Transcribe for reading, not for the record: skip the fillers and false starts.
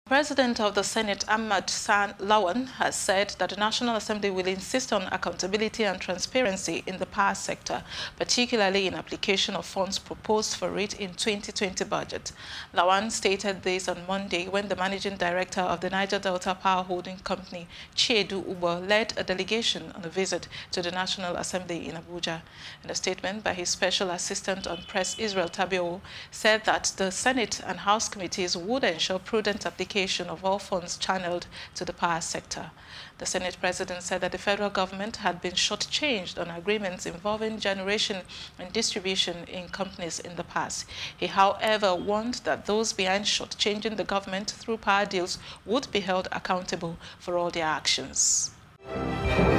President of the Senate Ahmad Lawan has said that the National Assembly will insist on accountability and transparency in the power sector, particularly in application of funds proposed for it in 2020 budget. Lawan stated this on Monday when the managing director of the Niger Delta Power Holding Company, Chiedu Ugbo, led a delegation on a visit to the National Assembly in Abuja. In a statement by his special assistant on press, Israel Tabio, said that the Senate and House committees would ensure prudent application of all funds channeled to the power sector. The Senate President said that the federal government had been shortchanged on agreements involving generation and distribution in companies in the past. He, however, warned that those behind shortchanging the government through power deals would be held accountable for all their actions.